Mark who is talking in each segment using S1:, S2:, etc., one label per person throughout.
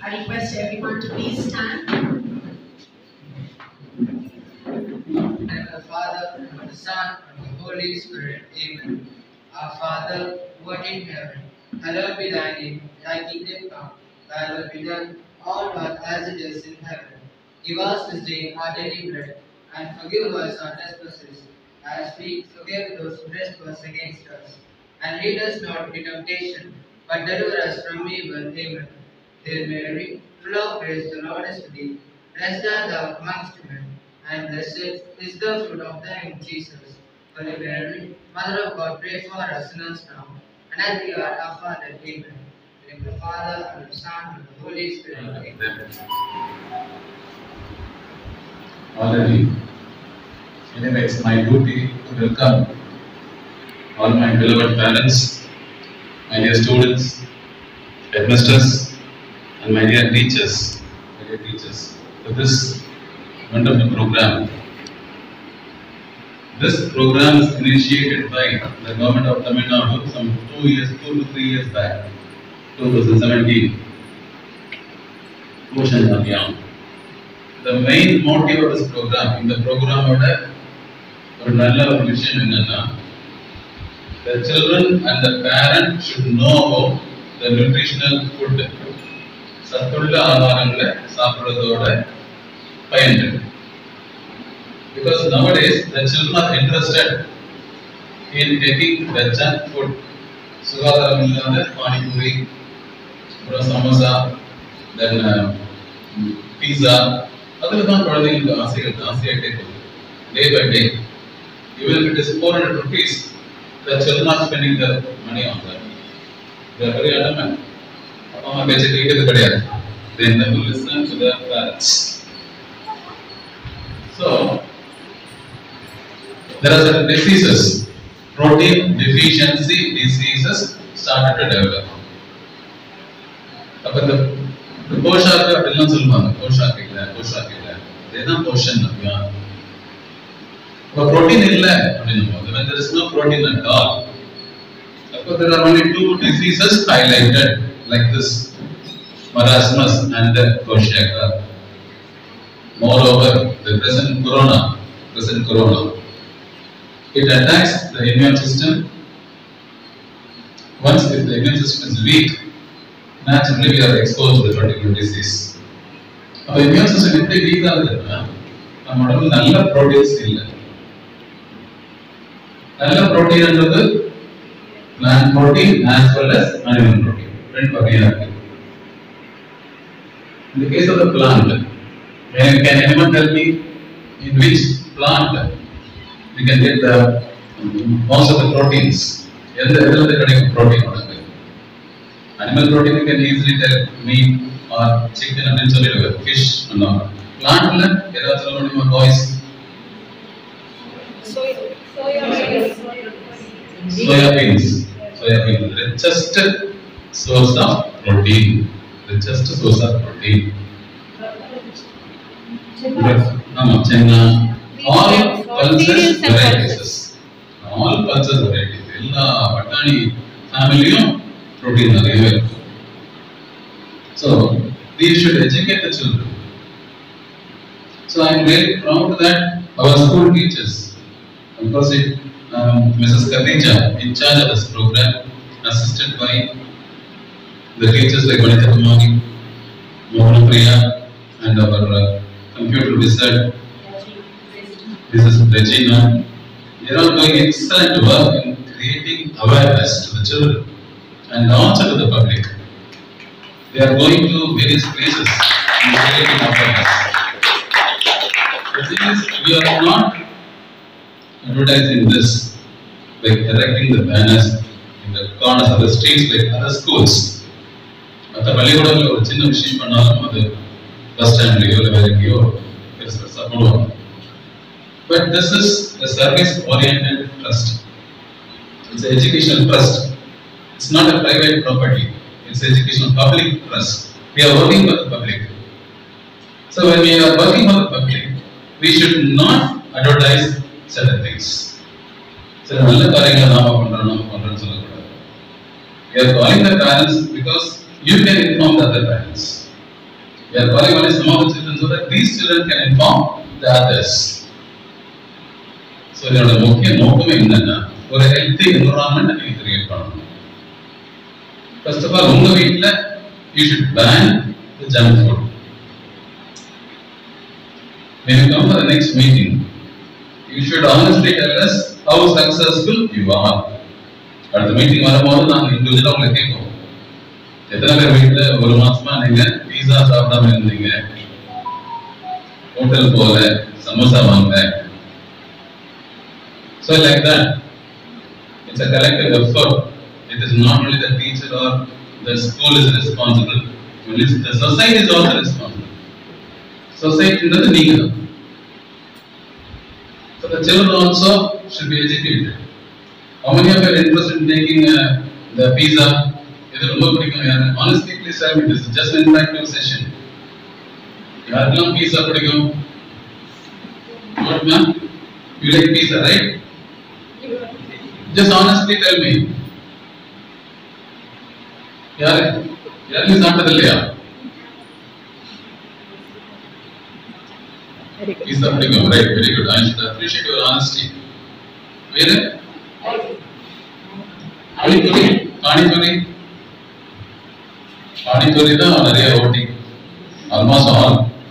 S1: I request everyone to please stand.
S2: And the Father, and the Son, and the Holy Spirit. Amen. Our Father, who art in heaven, hallowed be thy name. Thy kingdom come, thy will be done, on earth as it is in heaven. Give us this day our daily bread, and forgive us our trespasses, as we forgive those who trespass against us. And lead us not into temptation, but deliver us from evil. Amen. Hail Mary, full of grace, the Lord is with thee. Blessed art thou amongst women, and blessed is the fruit of thy womb, Jesus. Holy Mary, Mother of God, pray for us sinners now, and at the hour of our Father. Amen. In the name of the Father, and of the Son, and of the Holy Spirit. Amen.
S3: Already. Anyway, it's my duty to welcome all my beloved parents, my dear students, headmasters, and my dear teachers, to this wonderful program. This program is initiated by the government of Tamil Nadu some 2 to 3 years back, 2017. Motion Abhiyan. The main motive of this program, in the program the children and the parent should know about the nutritional food. Because nowadays the children are interested in taking the junk food. Pani puri, samosa, then pizza. Day by day. Even if it is 400 rupees, the children are spending their money on that. They are very adamant. They never listen to their parents. So, there are certain diseases, protein deficiency diseases started to develop. The Poshaka, they are not portion. But protein when there is no protein at all. There are only 2 diseases highlighted like this: marasmus and Kwashiorkor. Moreover, the present corona, it attacks the immune system. Once if the immune system is weak, naturally we are exposed to the particular disease. Our immune system is weak, we proteins. Protein is plant protein as well as animal protein. In the case of the plant, can anyone tell me in which plant we can get the most of the proteins? Protein. Animal protein you can easily tell meat or chicken and fish and all. Plant boys. Soya beans, richest source of protein. Chenna, all pulses varieties. Patani family protein available. So we should educate the children. So I am very proud that our school teachers, of course, Mrs. Khadija, in charge of this program, assisted by the teachers like Vanitha Kumari, Mohan Priya, and our computer wizard, Mrs. Regina. They are all doing excellent work in creating awareness to the children and also to the public. They are going to various places and creating awareness. The thing is, we are not advertising this by erecting the banners in the corners of the streets like other schools. But this is a service-oriented trust. It's an educational trust. It's not a private property. It's educational public trust. We are working for the public. So when we are working for the public, we should not advertise certain things. So we are calling the parents because you can inform the other parents. We are calling only some of the children so that these children can inform the others. So இதோட முக்கிய நோக்கம் என்னன்னா ஒரு healthy environment நீங்க create பண்ணணும். First of all, உங்க வீட்ல you should ban the junk food. When you come for the next meeting, you should honestly tell us how successful you are. அடுத்த மீட்டிங் வரும்போது நாங்கள் இண்டிவிஜுவலாக உங்களை கேட்போம். எத்தனை பேர் வீட்டில் ஒரு மாசமா நீங்க பீஸா சாப்பிடாம இருந்தீங்க, ஹோட்டல் போல சமோசா வாங்க. So like that, it's a collective effort. It is not only the teacher or the school is responsible, the society is also responsible. Society is நீங்க தான். So the children also should be educated. How many of you are interested in taking the pizza? Honestly, please tell me, this is just an interactive session. Yaarukku pizza pidikum? What ma'am? You like pizza, right? Just honestly tell me. Yaarukku saappadillaya? Pizza pidikum, right? Very good. I should appreciate your honesty. Where? Panipuri தான் நிறைய voting, almost all.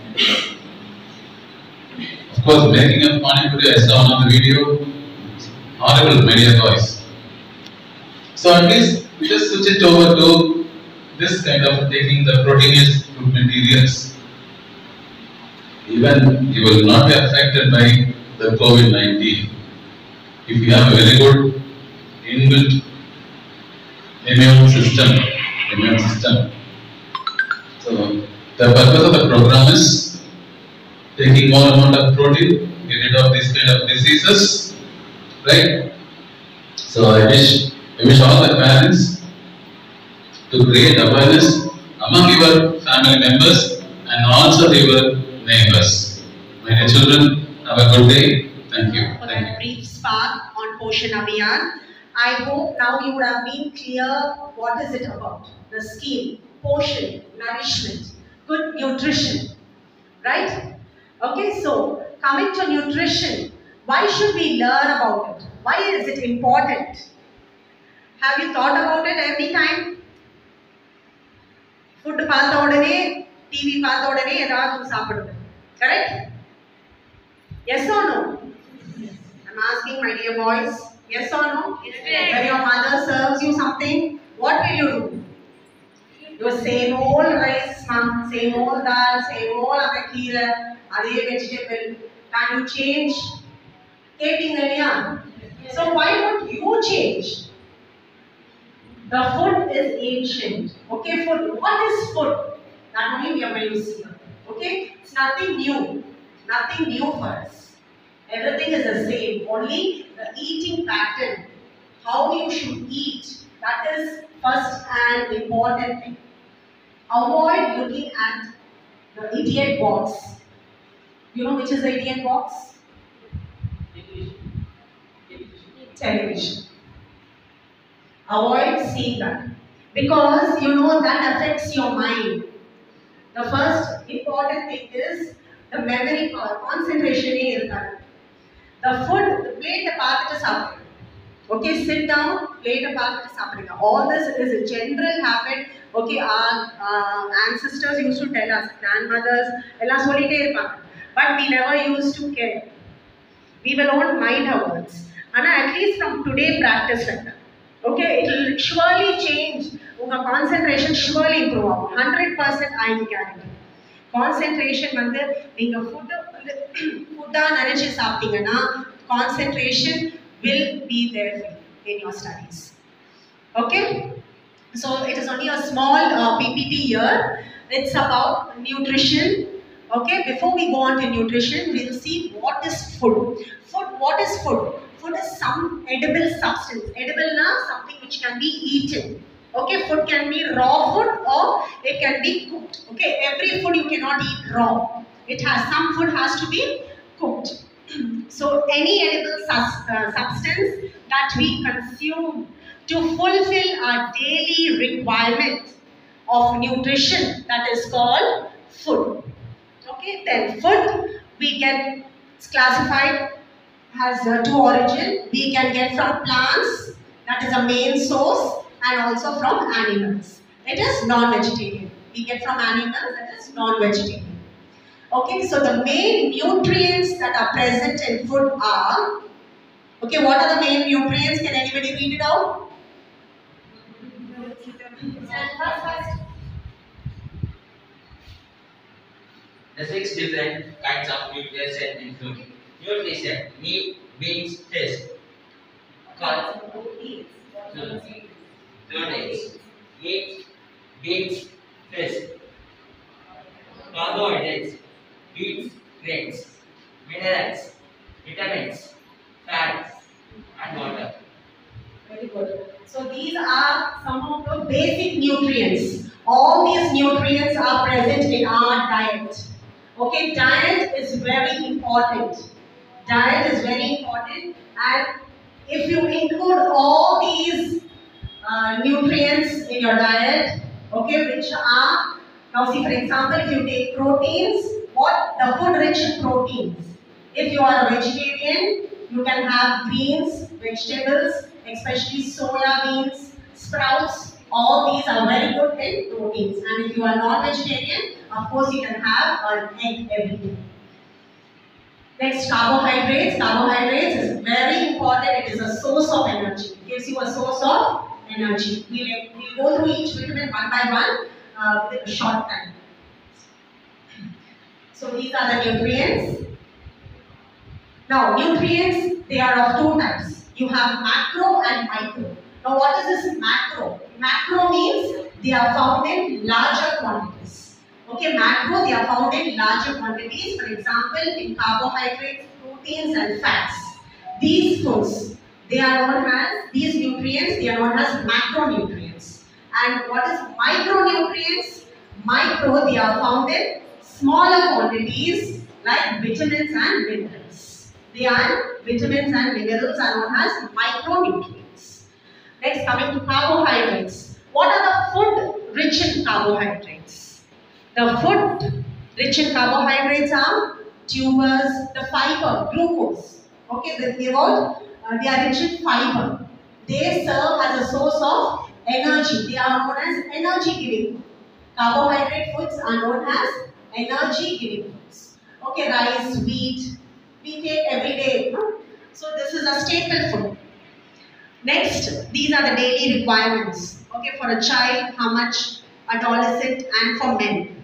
S3: Of course, making of Panipuri, I saw on the video, horrible media voice. So at least we just switch it over to this kind of taking the proteinous food materials. Even you will not be affected by the COVID-19 if you have a very good inbuilt immune system. So the purpose of the program is taking more amount of protein, get rid of these kind of diseases, right? So I wish all the parents to create awareness among your family members and also your neighbors. My dear children, have a good day. Thank you.
S1: For that brief spark on Poshan Abhiyan. I hope now you would have been clear what is it about. The scheme, portion, nourishment, good nutrition, right? Okay, so coming to nutrition, why should we learn about it? Why is it important? Have you thought about it every time? Food paatha odane, TV paatha odane edavadhu saapiduvanga. Correct? Yes or no? I'm asking my dear boys, yes or no? Yes. When your mother serves you something, what will you do? Your same old rice, mom, same old dal, same old akakira, adhe vegetable. Can you change? So why don't you change? The food is ancient. Okay, food. What is food? That only we are going to see. Okay, it's nothing new. Nothing new for us. Everything is the same. Only the eating pattern, how you should eat, that is first and important thing. Avoid looking at the idiot box. You know which is the idiot box? Television. Avoid seeing that because you know that affects your mind. The first important thing is the memory power, concentration. The food, the plate, the path is up. Okay, sit down, plate, the path is up. All this is a general habit. Okay, our ancestors used to tell us, grandmothers, but we never used to care. We will not mind our words. And at least from today, practice like that. Okay, it will surely change. Your concentration surely improve. 100% I guarantee. Concentration வந்து நீங்க ஃபுட்டா நினைச்சு சாப்பிட்டீங்கன்னா concentration will be there in your studies. Okay, so it is only a small PPT here. It's about nutrition. Okay, before we go on to nutrition, we'll see what is food. What is food? Food is some edible substance. Edible na something which can be eaten. Okay, food can be raw food or it can be cooked. Okay, every food you cannot eat raw. Some food has to be cooked. So any edible substance that we consume to fulfill our daily requirement of nutrition, that is called food. Okay, then food we get classified has two origin. We can get from plants, that is a main source, and also from animals. It is non-vegetarian. We get from animals, that is non-vegetarian. Okay, so the main nutrients that are present in food are, okay, what are the main nutrients? Can anybody read it out? First.
S4: The 6 different kinds of nutrition in food. Nutrition: meat, beans, fish. Proteins: meat, beans, fish. Carbohydrates: wheat, grains. Minerals: vitamins, fats, and water.
S1: Very good. So these are some of the basic nutrients. All these nutrients are present in our diet. Okay, diet is very important. Diet is very important, and if you include all these nutrients in your diet, okay, which are, now see for example, if you take proteins, what the food rich in proteins. If you are a vegetarian, you can have greens, vegetables, especially soya beans, sprouts. All these are very good in proteins. And if you are non-vegetarian, of course you can have an egg every day. Next, carbohydrates. Carbohydrates is very important. It is a source of energy. It gives you a source of energy. We'll go through each vitamin one by one within a short time. So these are the nutrients. Now, nutrients, they are of two types. You have macro and micro. Now, what is this macro? Macro means they are found in larger quantities. Okay, macro, they are found in larger quantities. For example, in carbohydrates, proteins and fats. These foods, they are known as, these nutrients, they are known as macronutrients. And what is micronutrients? Micro, they are found in smaller quantities like vitamins and minerals. They are vitamins and minerals are known as micronutrients. Next, coming to carbohydrates. What are the food rich in carbohydrates? The food rich in carbohydrates are tubers, the fiber, glucose. Okay, they are rich in fiber. They serve as a source of energy. They are known as energy giving food. Carbohydrate foods are known as energy giving foods. Okay, rice, wheat, we take every day. No? So this is a staple food. Next, these are the daily requirements. Okay, for a child, how much, adolescent, and for men.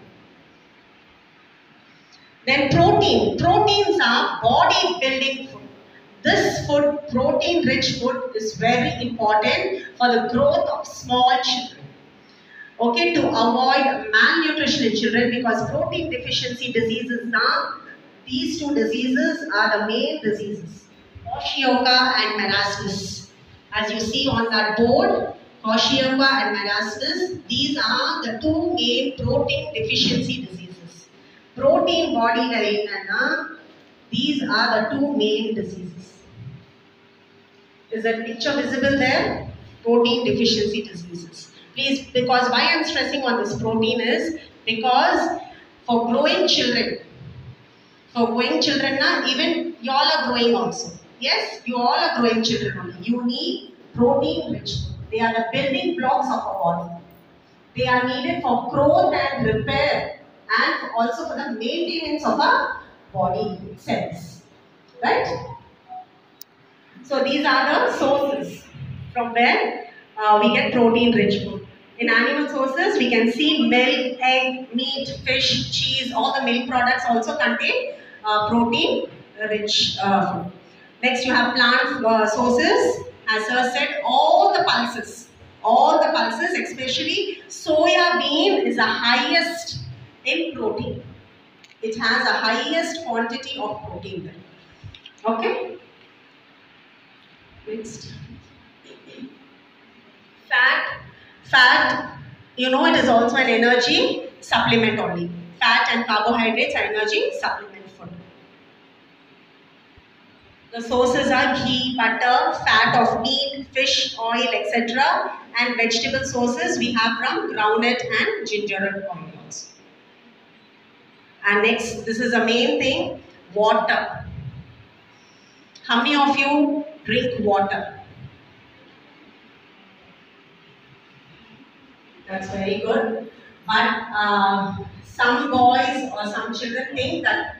S1: Then protein. Proteins are body building food. This food, protein rich food, is very important for the growth of small children. Okay, to avoid malnutrition in children, because protein deficiency diseases now, these two diseases are the main diseases, Kwashiorkor and marasmus. As you see on that board, Kwashiorkor and marasmus, these are the two main protein deficiency diseases. Protein body valena, these are the two main diseases. Is that picture visible there? Protein deficiency diseases. Please, because why I am stressing on this protein is because for growing children, even you all are growing also. Yes, you all are growing children only. You need protein rich food. They are the building blocks of our body. They are needed for growth and repair and also for the maintenance of our body cells. Right? So these are the sources from where we get protein rich food. In animal sources, we can see milk, egg, meat, fish, cheese, all the milk products also contain protein rich food. Next, you have plant sources. As I said, all the pulses, especially soya bean is the highest in protein. It has the highest quantity of protein there. Okay? Next. Fat, you know, it is also an energy supplement only. Fat and carbohydrates are energy supplement food. The sources are ghee, butter, fat of meat, fish, oil, etc. And vegetable sources we have from groundnut and ginger oil also. And next, this is the main thing, water. How many of you drink water? That's very good. But some boys or some children think that.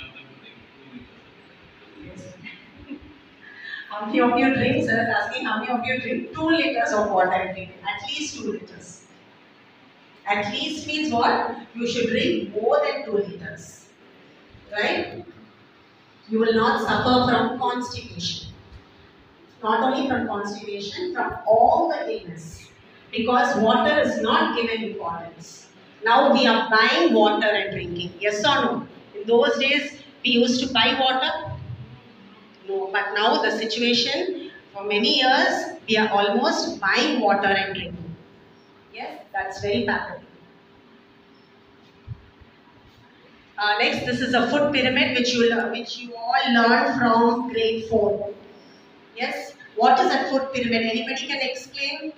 S1: How many of you drink, sir? Asking how many of you drink 2 liters of water every day? At least 2 liters. At least means what? You should drink more than 2 liters. Right? You will not suffer from constipation. Not only from constipation, from all the illness. Because water is not given importance. Now we are buying water and drinking. Yes or no? In those days, we used to buy water. No, but now the situation, for many years, we are almost buying water and drinking. Yes, that's very bad. Next, this is a food pyramid which you all learned from grade 4. Yes, what is a food pyramid? Anybody can explain?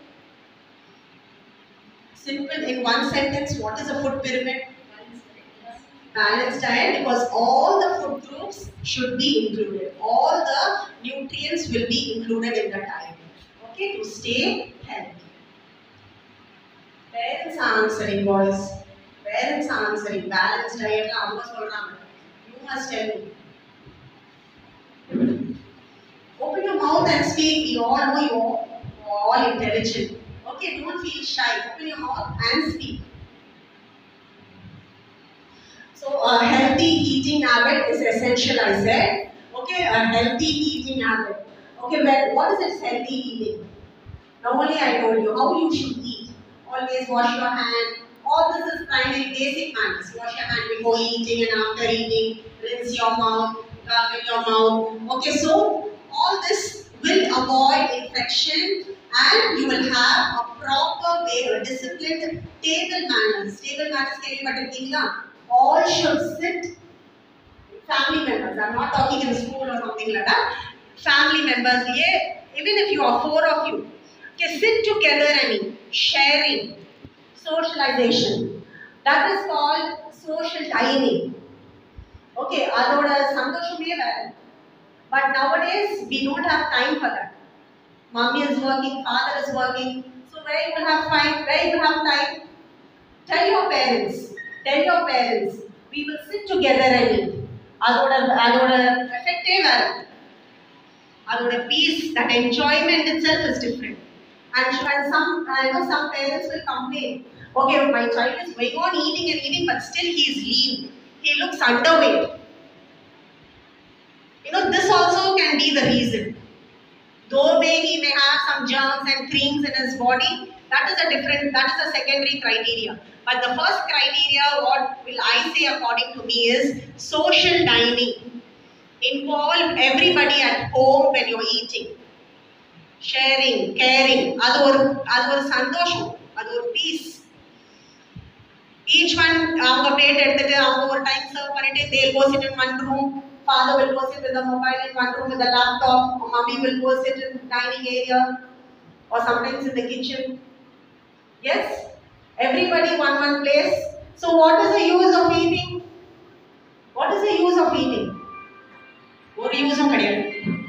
S1: Simple, in one sentence, what is a food pyramid? Balanced diet, because all the food groups should be included. All the nutrients will be included in the diet. Okay, to stay healthy. Parents are answering, boys. Parents are answering. Balanced diet, you must tell me. Open your mouth and speak. We all know you're all intelligent. Okay, don't feel shy. Open your mouth and speak. So a healthy eating habit is essential, I said. Okay, a healthy eating habit. Okay, well, what is healthy eating? Now only I told you how you should eat. Always wash your hand. All this is primary basic manners. Wash your hand before eating and after eating. Rinse your mouth. Gargle your mouth. Okay, so all this will avoid infection and you will have a proper way, a disciplined table manners. Table manners can you all should sit, family members, I'm not talking in school or something like that, family members, even if you are 4 of you, okay, sit together and eat, sharing, socialization, that is called social dining. Okay, adoda santoshame vera. But nowadays, we don't have time for that. Mommy is working, father is working, so where you will have time? Where you will have time? Tell your parents, we will sit together and eat. Adoda effective, adoda peace, that enjoyment itself is different. And some parents will complain, okay, my child is going on eating, but still he is lean. He looks underweight. This also can be the reason. Though he may have some germs and creams in his body, that is a secondary criteria. But the first criteria, what will I say according to me, is social dining. Involve everybody at home when you're eating. Sharing, caring, adu or sandosham, adu or peace. Each one, avanga plate edutittu, avanga or time serve pannite, they'll go sit in one room. Father will go sit with the mobile in one room with the laptop. Mommy will go sit in the dining area or sometimes in the kitchen. Yes? Everybody one place. So what is the use of eating? What is the use of eating? What use of eating?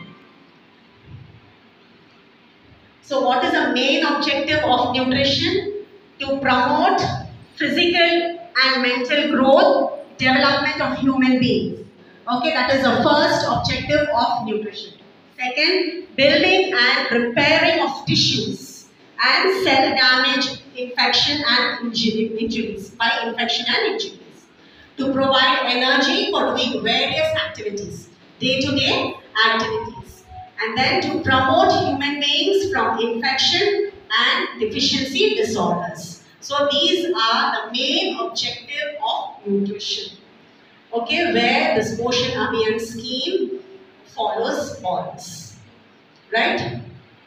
S1: So what is the main objective of nutrition? To promote physical and mental growth, development of human beings. Okay, that is the first objective of nutrition. Second, building and repairing of tissues and cell damage, infection and injuries, by infection and injuries. To provide energy for doing various activities, day-to-day activities. And then to promote human beings from infection and deficiency disorders. So these are the main objective of nutrition. Okay, where this Poshan Abhiyan scheme follows all this, right?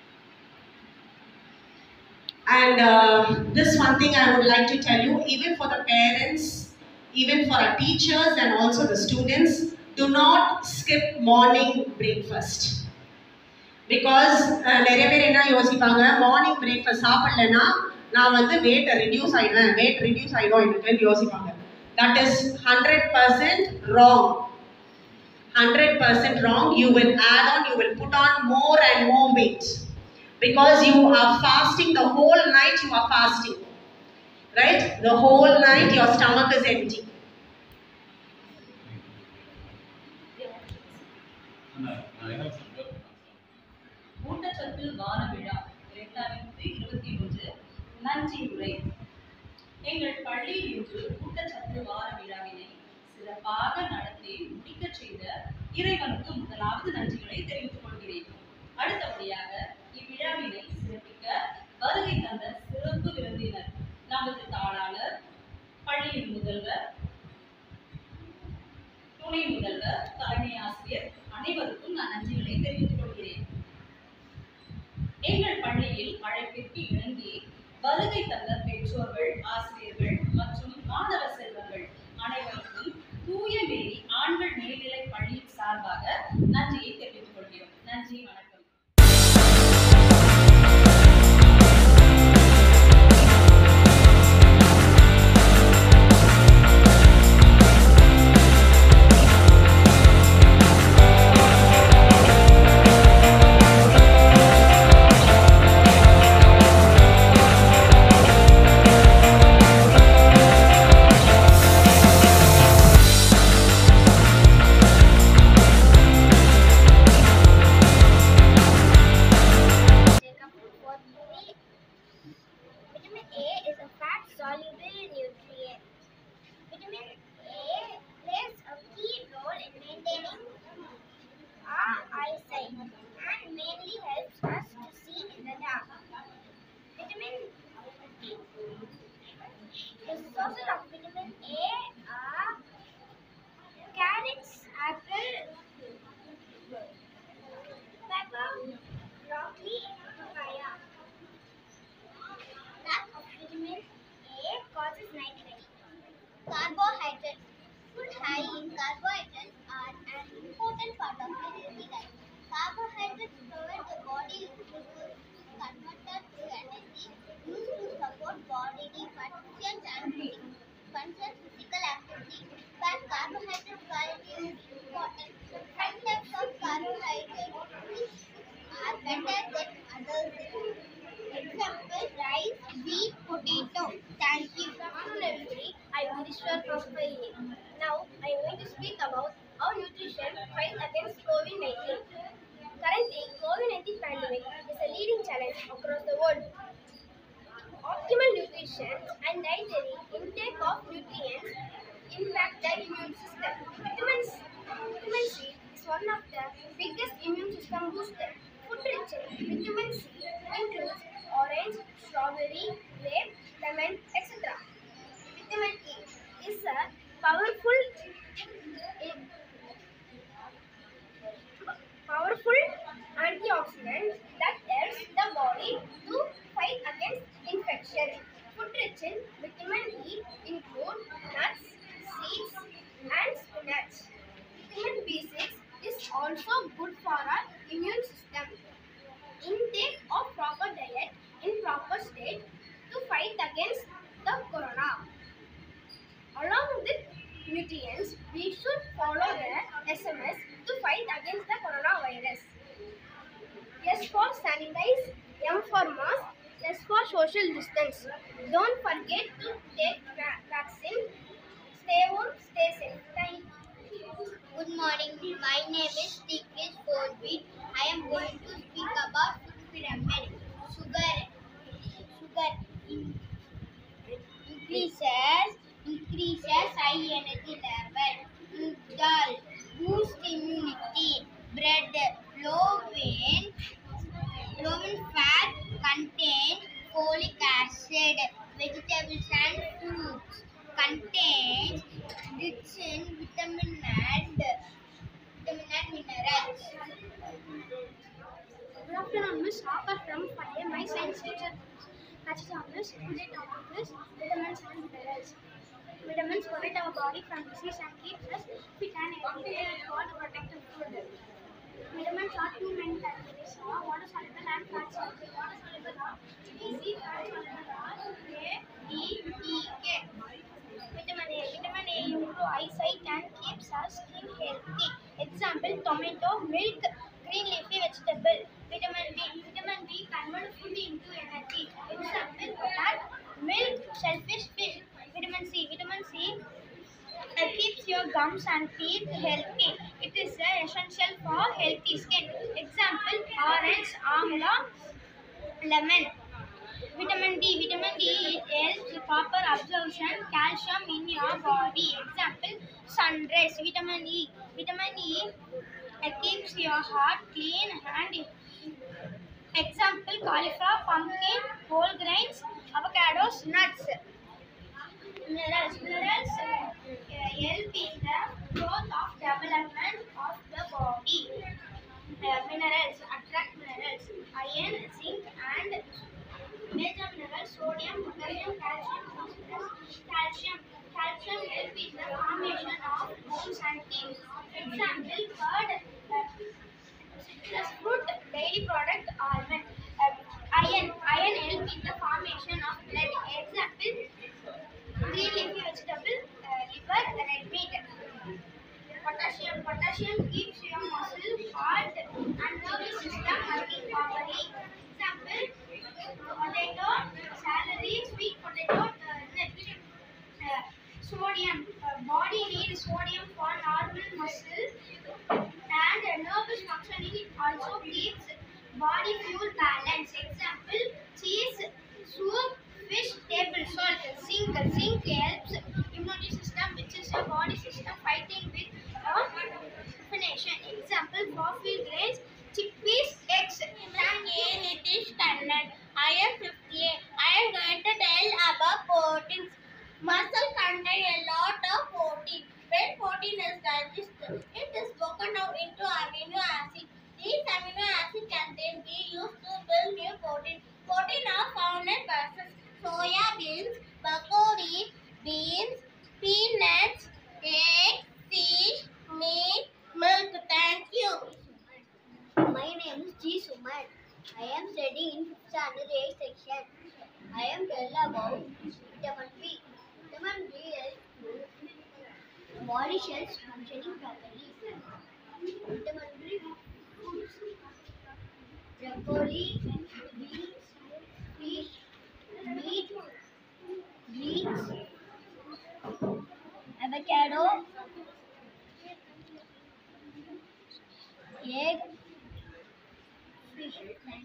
S1: And this one thing I would like to tell you, even for the parents, even for our teachers and also the students, do not skip morning breakfast. Because நிறைய பேர் என்ன யோசிப்பாங்க, morning breakfast சாப்பிடலன்னா நான் weight reduce ஆயிடும் எனக்கு யோசிப்பாங்க. That is 100% wrong. 100% wrong. You will add on, you will put on more and more weight. Because you are fasting the whole night, you are fasting. Right? The whole night your stomach is empty.
S5: ஊட்டச்சத்து வார விழா 2021 நன்றி உரை. எங்கள் பள்ளியில் இன்று ஊட்டச்சத்து வார விழாவினை சிறப்பாக நடத்தி முடிக்கச் செய்த இறைவனுக்கு முதலாவது நன்றிகளை தெரிவித்துக் கொள்கிறேன். அடுத்தபடியாக இவ்விழாவினை சிறப்பிக்க வருகை தந்த சிறப்பு விருந்தினர் நமது தாளாளர், பள்ளியின் முதல்வர், துணை முதல்வர், தலைமை ஆசிரியர் அனைவருக்கும் நான் நன்றிகளை தெரிவித்துக் கொள்கிறேன். எங்கள் பள்ளியில் அழைப்பிற்கு இணங்கி வருகை தந்த பெற்றோர்கள், ஆசிரியர்கள் மற்றும் மாணவ செல்வங்கள் அனைவருக்கும் தூய மேரி ஆண்கள் மேல்நிலை பள்ளியின் சார்பாக நன்றியை தெரிவித்துக் கொள்கிறோம். நன்றி, வணக்கம்.
S6: Sources of vitamin A are carrots, apple, pepper, broccoli, papaya. Lack of vitamin A causes night sweating. Carbohydrates. Food high in carbohydrates are an important part of a healthy diet. Carbohydrates provide the body with glucose converted to energy used to support bodily functions and physical activity. But carbohydrate quality is important. Some types of carbohydrates are better than others. Example: rice, wheat, potato. Thank you. Good afternoon, everybody. I am Vishwa from Spain. Now I am going to speak about how nutrition fights against COVID-19. Currently, COVID-19 pandemic is a leading challenge across the world. Optimal nutrition and dietary intake of nutrients impact the immune system. Vitamin C is one of the biggest immune system boosters. Food rich in vitamin C includes orange, strawberry, grape, lemon, etc. Vitamin E is a powerful antioxidant that helps the body to fight against infection. Food rich in vitamin E include nuts, seeds, and spinach. Vitamin B6 is also good for our immune system. Intake of proper diet in proper state to fight against the corona. Along with nutrients, we should follow the SMS to fight against the coronavirus. S for sanitize, M for mask, S for social distance. Don't forget to take vaccine. Stay home, stay safe. Thank you. Good morning. My name is Tikrish Forbeat. I am going to speak about food pyramid. Sugar increases high energy level. Dal boost immunity. Bread low in fat contain folic acid. Vegetables and fruits contain rich in vitamin and minerals. Good afternoon, Miss Harper from 5. My science teacher touches on this. Today topic is vitamins and minerals. Vitamins protect our body from disease and keeps us fit and healthy. They are called protective food. Vitamins are two main categories: water soluble and fat soluble. Water soluble are B, C, fat soluble are A, D, E, K. Vitamin A. Vitamin A tomato, milk, green leafy vegetable. Vitamin B. Vitamin B converts food into energy. Example, coconut, milk, shellfish, fish. Vitamin C. Vitamin C keeps your gums and teeth healthy. It is essential for healthy skin. Example, orange, amla, lemon. Vitamin D. Vitamin D helps proper absorption calcium in your body. Example, sun rays. Vitamin E. Vitamin E keeps your heart clean and example, cauliflower, pumpkin, whole grains, avocados, nuts. Minerals. Minerals help in the growth of development of the body. Minerals attract minerals, iron, zinc, and major minerals, sodium, potassium, calcium, phosphorus. Calcium help in the formation of bones and teeth. Example, curd, citrus fruit, dairy product, almond. Iron help in the formation of blood. Example, green leafy vegetable, liver, red meat. Potassium keeps your muscle, heart, and nervous system working properly. Example, potato, celery, sweet potato, sodium. Body needs sodium for normal muscle and nervous functioning. It also keeps body fuel balance. Example, cheese, soup, fish, table salt. Zinc helps immunity system, which is your body system fighting with inflammation. Example, coffee grains, chickpeas, eggs. Rank A, Nitish Kannan. I am 58. I am going to tell about proteins. Muscle contain a lot of protein. When protein is digested, it is broken down into amino acids. These amino acids can then be used to build new protein. Protein are found in pulses, soya beans, broccoli, beans, peanuts, eggs, fish, meat, milk. Thank you. My name is G. Suman. I am studying in 5th standard A section. I am telling about vitamin B. Vitamin B is body cells functioning properly. Vitamin B foods, broccoli, beans, fish, meat, beans, avocado, egg, fish.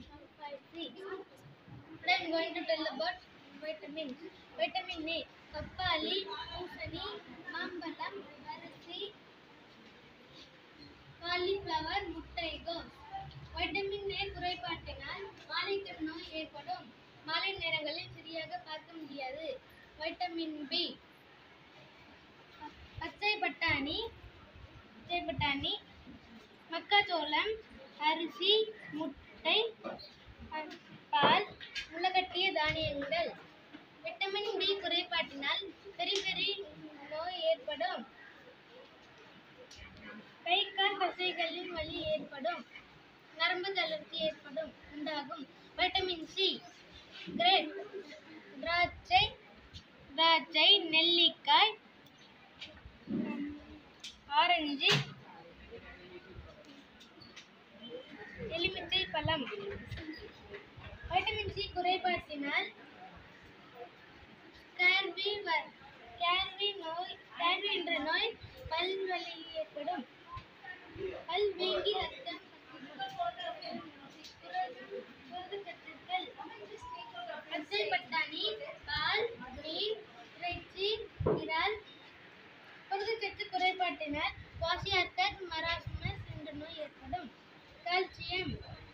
S6: Today I am going to tell about vitamins. Vitamin A, பப்பாளி, பூசணி, மாம்பழம், அரிசி, cauliflower, முட்டைகோஸ். Vitamin A குறைபாட்டினால் மாலைக்கண் நோய் ஏற்படும். மாலை நேரங்களில் சரியாக பார்க்க முடியாது. வைட்டமின் பி, பச்சை பட்டாணி, மக்காச்சோளம், அரிசி, முட்டை, பால், முளைக்கட்டிய தானியங்கள். விட்டமின் பி குறைபாட்டினால் பெரிபெரி நோய் ஏற்படும். கை கால் தசைகளில் வலி ஏற்படும். நரம்பு தளர்ச்சி உண்டாகும். வைட்டமின் சி, கிரேப், திராட்சை, நெல்லிக்காய், ஆரஞ்சு, எலுமிச்சை பழம். வைட்டமின் சி குறைபாட்டினால் ஸ்கேர்வி என்ற நோய், பல் வலி ஏற்படும். பல் வீங்கி ரத்தம் புரதச்சத்துக்கள். பச்சை பட்டாணி, பால், மீன், இறைச்சி, இறால். புரதச்சத்து குறைபாட்டினால் குவாஷியார்கர் மராஸ்மஸ் என்ற நோய் ஏற்படும். கால்சியம்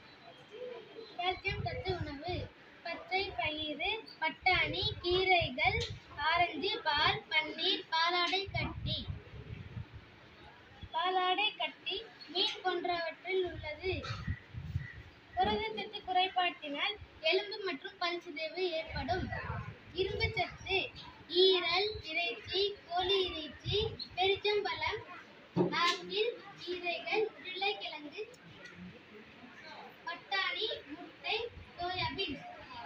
S6: சத்து உணவு, பச்சை பயிறு, பட்டாணி, கீரைகள், ஆரஞ்சு, பால், பன்னீர், பாலாடை கட்டி, மீன் போன்றவற்றில் உள்ளது. புரதச்சத்து குறைபாட்டினால் எலும்பு மற்றும் பல் சிதைவு ஏற்படும். இரும்பு சத்து, ஈரல், இறைச்சி, கோழி இறைச்சி, பெரிச்சம்பழம், ஆப்பிள், கீரைகள், உருளைக்கிழங்கு, பட்டாணி, முட்டை, சோயாபீன்ஸ்.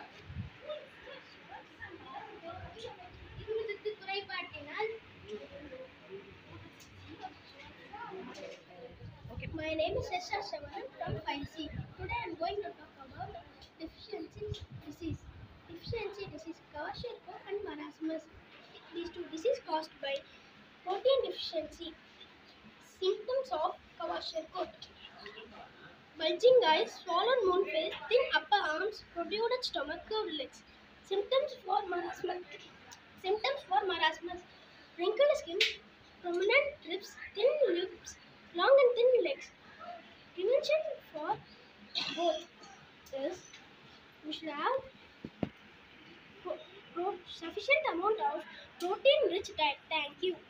S6: இரும்பு சத்து குறைபாட்டினால் My is Sesha Shavanan from 5C. Today I am going to talk about deficiency disease. Deficiency disease, Kwashiorkor and marasmus. These two diseases caused by protein deficiency. Symptoms of Kwashiorkor: bulging eyes, swollen moon face, thin upper arms, protruded stomach, curved legs. Symptoms for marasmus. Wrinkled skin, prominent ribs, thin lips, long and thin legs. Prevention for both is we should have sufficient amount of protein-rich diet. Thank you.